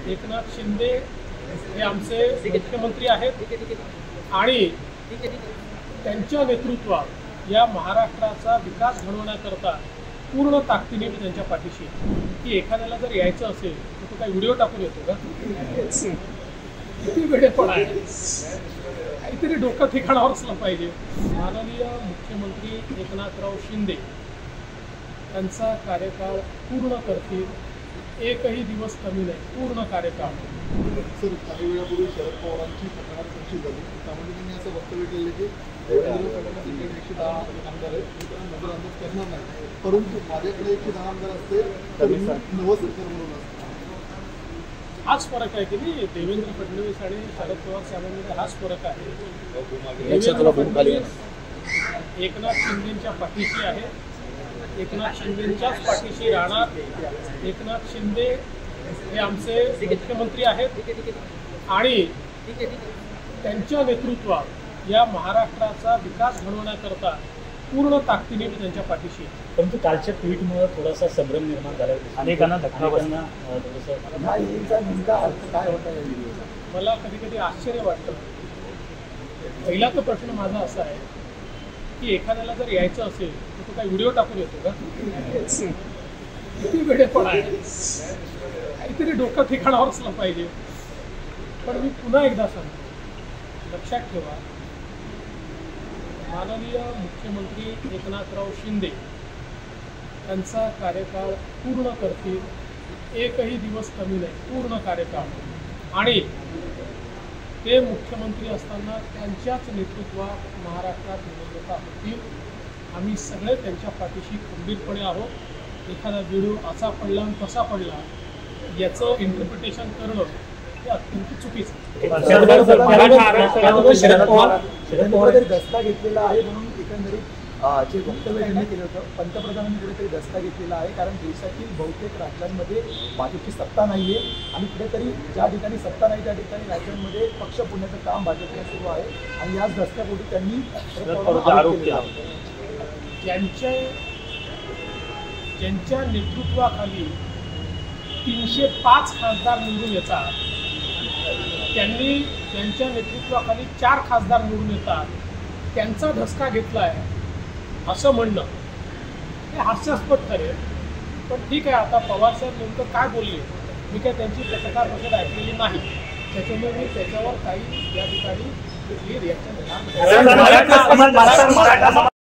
एकनाथ शिंदे हे आमचे मुख्यमंत्री आहेत आणि त्यांच्या नेतृत्वात या महाराष्ट्राचा विकास घडवण्याकरता पूर्ण ताकदीने मी त्यांच्या पाठीशी की एखाद्याला जर यायचं असेल तर तो काही व्हिडिओ टाकून येतो का? किती वेळेपण आहे, काहीतरी डोकं ठिकाणावर असलं पाहिजे. माननीय मुख्यमंत्री एकनाथराव शिंदे त्यांचा कार्यकाळ पूर्ण करतील, एकही दिवस कमी नाही, पूर्ण कार्यकाळ. सर, काही वेळापूर्वी शरद पवारांची तक्रार कशी झाली त्यामध्ये त्यांनी असं वक्तव्य केलं की देवेंद्र फडणवीस 110 आमदार आहेत, मी त्यांना नजरअंदाज करणार नाही, परंतु माझ्याकडे 110 आमदार असते तर मी नवं सरकार म्हणून असतं. हाच फरक आहे की नाही, देवेंद्र फडणवीस आणि शरद पवार साहेबांमध्ये हाच फरक आहे. देवेंद्र फडणवीस एकनाथ शिंदेच्या पाठीशी आहे, एकनाथ शिंदेच्याच पाठीशी राहणार. एकनाथ शिंदे हे आमचे मुख्यमंत्री आहेत आणि त्यांच्या नेतृत्वात या महाराष्ट्राचा विकास घडवण्याकरता पूर्ण ताकदीने मी त्यांच्या पाठीशी. परंतु कालच्या ट्विटमुळे थोडासा संभ्रम निर्माण झाला, अनेकांना धक्का बसला. काय होतं मला कधी कधी आश्चर्य वाटतं. पहिला तर प्रश्न माझा असा आहे की एखाद्याला जर यायचं असेल तर तो काही व्हिडिओ टाकून येतो का? किती वेळेपण आहे, काहीतरी डोकं ठिकाणावर असलं पाहिजे. पण मी पुन्हा एकदा सांगतो, लक्षात ठेवा, माननीय मुख्यमंत्री एकनाथराव शिंदे त्यांचा कार्यकाळ पूर्ण करतील, एकही दिवस कमी नाही, पूर्ण कार्यकाळ. आणि ते मुख्यमंत्री असताना त्यांच्याच नेतृत्वात महाराष्ट्रात निवडणुका होतील. आम्ही सगळे त्यांच्या पाठीशी खंबीरपणे आहोत. एखादा व्हिडिओ असा पडला आणि कसा पडला याचं इंटरप्रिटेशन करणं हे अत्यंत चुकीचं. शरद पवार दस्ता घेतलेला आहे म्हणून एकंदरीत जे वक्तव्य त्यांनी केलं होतं, पंतप्रधानांनी कुठेतरी दस्ता घेतलेला आहे, कारण देशातील बहुतेक राज्यांमध्ये भाजपची सत्ता नाही आहे आणि कुठेतरी ज्या ठिकाणी सत्ता नाही त्या ठिकाणी राज्यांमध्ये पक्ष पुण्याचं काम भाजपला सुरू आहे आणि याच दस्त्यापोटी त्यांनी आरोप केला. ज्यांच्या नेतृत्वाखाली 305 खासदार निवडून येतात, त्यांनी त्यांच्या नेतृत्वाखाली 4 खासदार निवडून येतात, त्यांचा धसका घेतला आहे असं म्हणणं हे हास्यास्पद ठरेल. पण ठीक आहे, आता पवारसाहेब नेमकं काय बोलले मी काय त्यांची पत्रकार परिषद ऐकलेली नाही, त्याच्यामुळे मी त्याच्यावर काही या ठिकाणी रिॲक्शन देणार नाही.